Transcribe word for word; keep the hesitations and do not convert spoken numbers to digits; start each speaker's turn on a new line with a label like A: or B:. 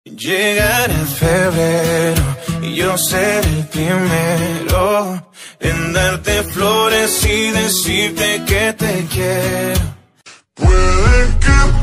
A: Llegará febrero y yo seré el primero en darte flores y decirte que te quiero. Puede que